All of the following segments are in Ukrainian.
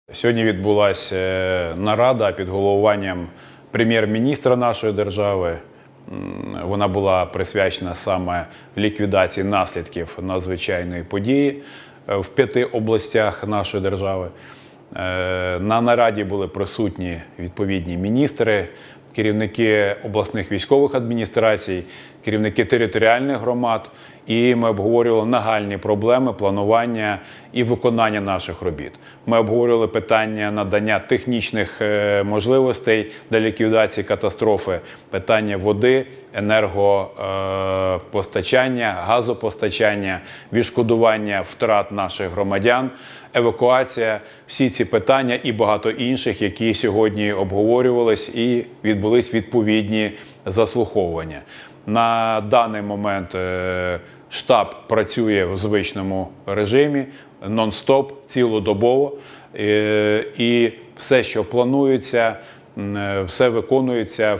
Сьогодні відбулася нарада під головуванням прем'єр-міністра нашої держави. Вона була присвячена саме ліквідації наслідків надзвичайної події в 5 областях нашої держави. На нараді були присутні відповідні міністри, керівники обласних військових адміністрацій, керівники територіальних громад. І ми обговорювали нагальні проблеми планування і виконання наших робіт. Ми обговорювали питання надання технічних можливостей для ліквідації катастрофи, питання води, енергопостачання, газопостачання, відшкодування втрат наших громадян, евакуація. Всі ці питання і багато інших, які сьогодні обговорювались і відбулись відповідні заслуховування. На даний момент штаб працює в звичному режимі, нон-стоп, цілодобово. І все, що планується, все виконується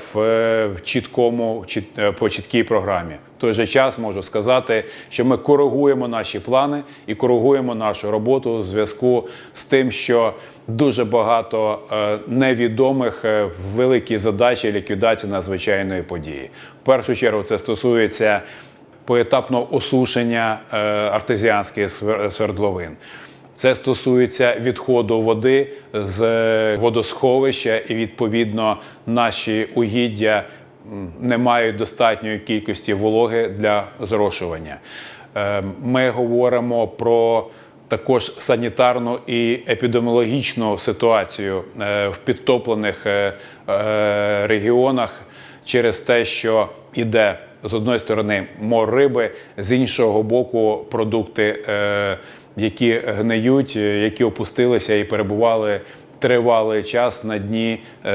по чіткій програмі. В той же час можу сказати, що ми коригуємо наші плани і коригуємо нашу роботу у зв'язку з тим, що дуже багато невідомих в великій задачі ліквідації надзвичайної події. В першу чергу це стосується поетапного осушення артезіанських свердловин. Це стосується відходу води з водосховища і, відповідно, наші угіддя не мають достатньої кількості вологи для зрошування. Ми говоримо про також санітарну і епідеміологічну ситуацію в підтоплених регіонах через те, що йде з одної сторони мор риби, з іншого боку продукти, які гниють, які опустилися і перебували тривалий час на дні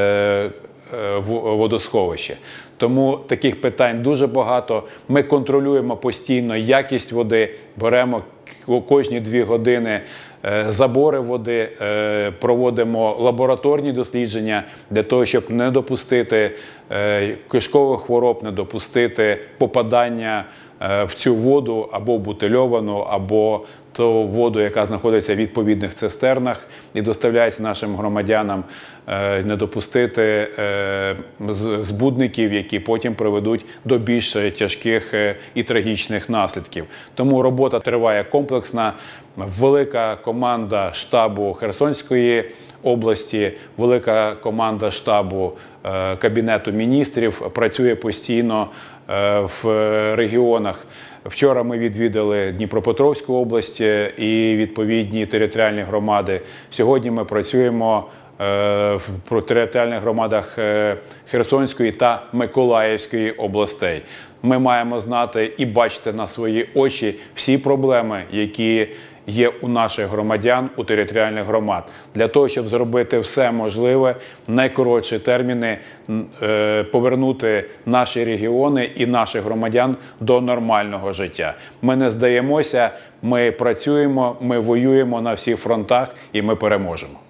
водосховища. Тому таких питань дуже багато. Ми контролюємо постійно якість води, беремо кожні 2 години забори води, проводимо лабораторні дослідження для того, щоб не допустити кишкових хвороб, не допустити попадання в цю воду або бутильовану, або ту воду, яка знаходиться в відповідних цистернах і доставляється нашим громадянам, не допустити збудників, які потім приведуть до більш тяжких і трагічних наслідків. Тому робота триває комплексна. Велика команда штабу Херсонської області, велика команда штабу Кабінету міністрів працює постійно в регіонах. Вчора ми відвідали Дніпропетровську область і відповідні територіальні громади. Сьогодні ми працюємо в територіальних громадах Херсонської та Миколаївської областей. Ми маємо знати і бачити на свої очі всі проблеми, які є у наших громадян, у територіальних громад. Для того, щоб зробити все можливе, в найкоротші терміни повернути наші регіони і наших громадян до нормального життя. Ми не здаємося, ми працюємо, ми воюємо на всіх фронтах і ми переможемо.